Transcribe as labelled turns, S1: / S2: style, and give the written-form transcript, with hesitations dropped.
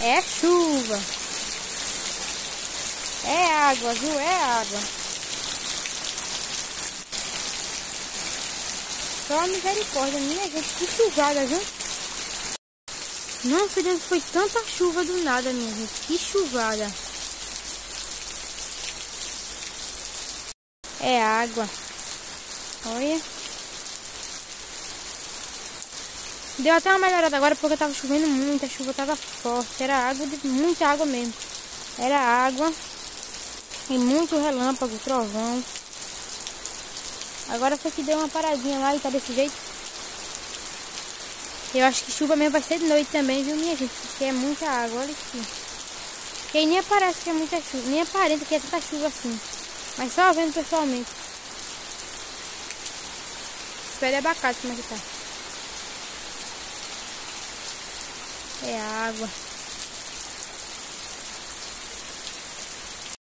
S1: É chuva. É água, viu? É água. Só misericórdia, minha gente. Que chuvada, viu? Não sei de onde foi tanta chuva do nada, minha gente. Que chuvada. É água. Olha. Deu até uma melhorada agora porque tava chovendo muito. A chuva tava forte. Era água, muita água mesmo. Era água. E muito relâmpago, trovão. Agora foi que deu uma paradinha lá e tá desse jeito. Eu acho que chuva mesmo vai ser de noite também, viu, minha gente? Porque é muita água, olha aqui. Que nem aparece que é muita chuva. Nem aparenta que é tanta chuva assim. Mas só vendo pessoalmente. Esse pé de abacate como é que tá. É água.